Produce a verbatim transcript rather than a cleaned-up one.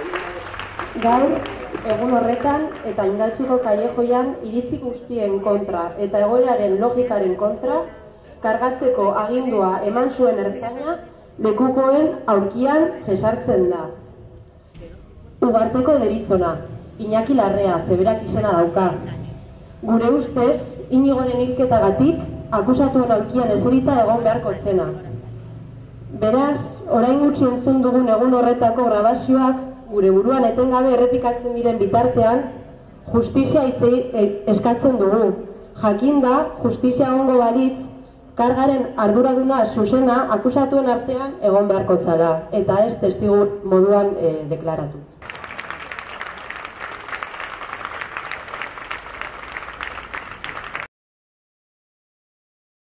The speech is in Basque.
Gaur, egun horretan eta Indautxuko kailejoian iritzi guztien kontra eta egoeraren logikaren kontra kargatzeko agindua eman zuen ertzaina lekukoen aurkian jesartzen da. Ugarteko deritzona, Iñaki Larrea, zeberak izena dauka. Gure ustez, Inigoren hilketagatik akusatuen aurkian eserita egon beharko zena. Beraz, orain gutxi entzun dugun egun horretako grabazioak gure buruan etengabe errepikatzen diren bitartean, justizia hitzei eskatzen dugu. Jakinda, justizia egongo balitz, kargaren arduraduna zuzena akusatuen artean egon beharko zara, eta ez testigu moduan deklaratu.